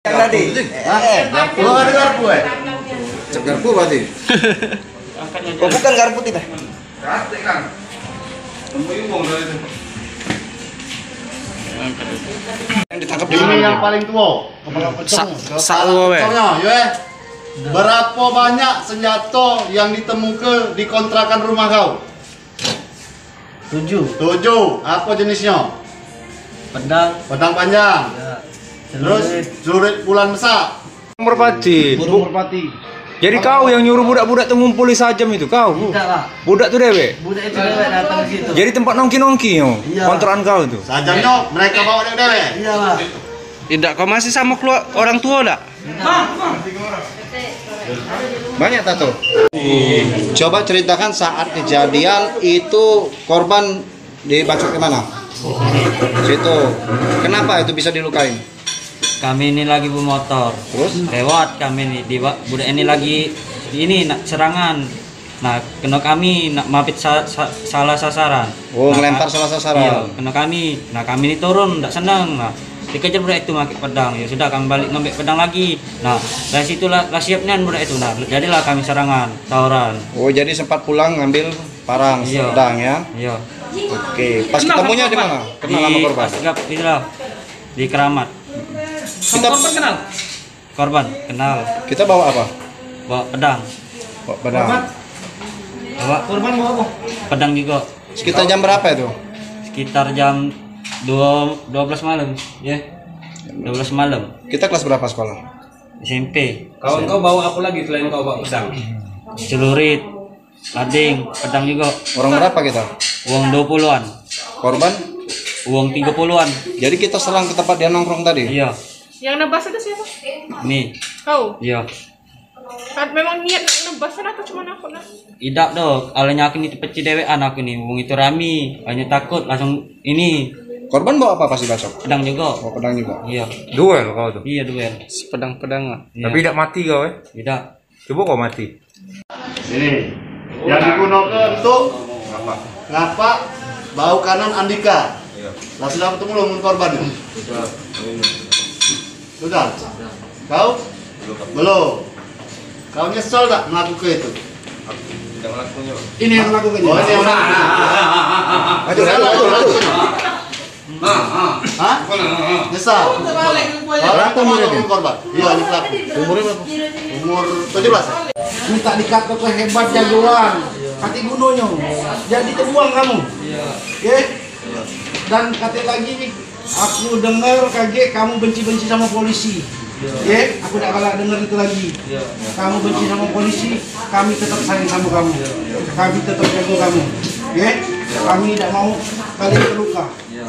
Tadi. Garpu ada garpu Cek garpu berarti. Oh, bukan garpu tidak. Sate kan. Yang ditangkap Ini yang paling tua. Kepala pecong. Berapa banyak senjata yang ditemukan di kontrakan rumah kau? 7. Apa jenisnya? Pedang. Pedang panjang. Ya. Terus celurit bulan besar. Merpati. Burung merpati. Jadi kau yang nyuruh budak-budak tuh ngumpul di sajam itu kau? Tidak, Pak. Budak tuh dewe. Budak itu dewek datang ke situ. Jadi tempat nongki-nongki yo. Iya. Kontrakan kau tuh. Sajamnya mereka bawa dewe. Iya, Pak. Tidak, kau masih sama orang tua enggak? Banyak tato. Coba ceritakan saat kejadian itu korban dibacok ke mana? Situ. Kenapa itu bisa dilukain? Kami ini lagi bermotor. Terus? Lewat kami ini budak ini lagi nak serangan. Nah, kena kami nak mapit salah sasaran. Oh, nah, ngelempar salah sasaran. Iya, kena kami. Nah, kami ini turun enggak senang. Nah, dikejar budak itu pakai pedang. Ya sudah kami balik ngambil pedang lagi. Nah, dari situlah siapnya budak itu. Nah, jadilah kami serangan, tawuran. Oh, jadi sempat pulang ngambil parang Iya. pedang ya. Iya. Oke, pas ketemunya di mana? Kenal sama korban. Itulah di Keramat. Kita Korban kenal. kita bawa apa? Bawa pedang. Bawa pedang. Bawa korban bawa apa? Pedang juga. Sekitar jam berapa itu? Sekitar jam 12 malam, ya. 12 malam. Kita kelas berapa sekolah? SMP. Kawan kau bawa apa lagi selain kau bawa pedang? Celurit, lading, pedang juga. Orang berapa kita? Uang 20-an. Korban? Uang 30-an. Jadi kita serang ke tempat dia nongkrong tadi? Iya. Yang nebas itu siapa? Nih. Kau? Iya. Memang niat nak nebasan atau cuma aku nak? Tidak dong, alanya aku ini peci dewean aku nih, wong itu rami, hanya takut langsung ini Korban bawa apa pas dibacok? pedang juga. Bawa pedang juga? Iya, Duel kau tuh. iya duel. Pedang-pedangan. Iya. Tapi tidak mati kau Tidak. Coba kau mati. Ini yang digunakan untuk ngapa bau kanan Andika. Lah sudah ketemu belum dengan korban? Sudah. Kau? Belum. Kau nyesel tak melakukan itu? Tidak melakukannya. Ini yang melakukan. Oh, ini yang melakukan. Aduh. Hah? Nyesal. Berapa umurnya ini korban? Iya, ini pelaku. Umurnya berapa? Umur 17. Minta dikata ke hebat jagoan kati gunanya jadi terbuang kamu oke dan kata lagi nih aku dengar kaget kamu benci-benci sama polisi oke aku tidak kalah dengar itu lagi kamu benci sama polisi kami tetap sayang sama kamu kami tetap jago kamu oke kami tidak mau kalian terluka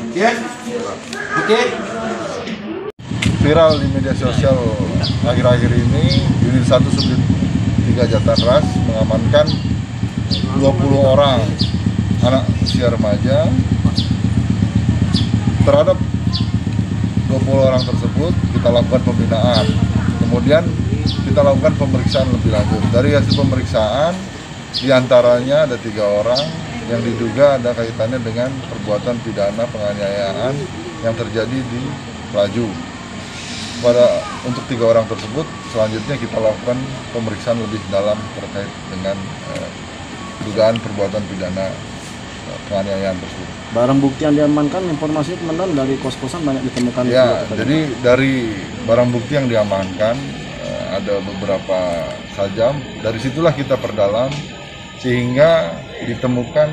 oke viral di media sosial akhir-akhir ini, Unit 1 Subdit 3 Jatan Ras mengamankan 20 orang anak usia remaja. Terhadap 20 orang tersebut kita lakukan pembinaan, kemudian kita lakukan pemeriksaan lebih lanjut. Dari hasil pemeriksaan, diantaranya ada 3 orang yang diduga ada kaitannya dengan perbuatan pidana penganiayaan yang terjadi di Pelaju. Untuk 3 orang tersebut, selanjutnya kita lakukan pemeriksaan lebih dalam terkait dengan dugaan perbuatan pidana penganiayaan tersebut. barang bukti yang diamankan informasi komandan dari kos-kosan banyak ditemukan Ya, jadi dari barang bukti yang diamankan ada beberapa sajam. Dari situlah kita perdalam sehingga ditemukan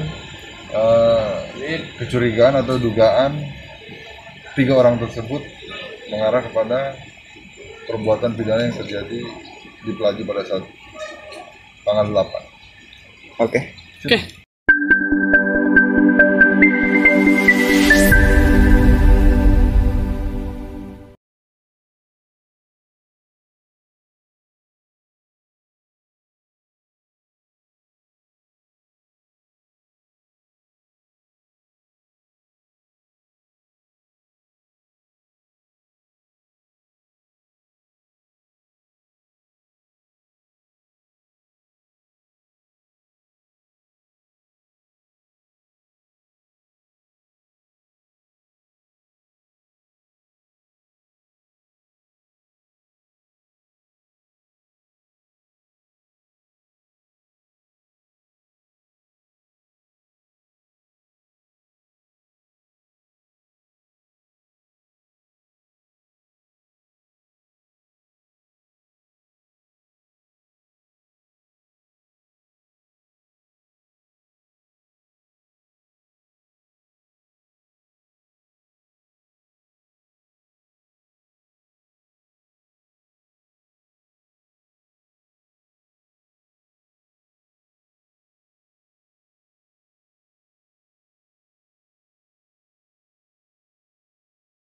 kecurigaan atau dugaan 3 orang tersebut mengarah kepada perbuatan pidana yang terjadi di Pelaju pada saat tanggal 8. Oke.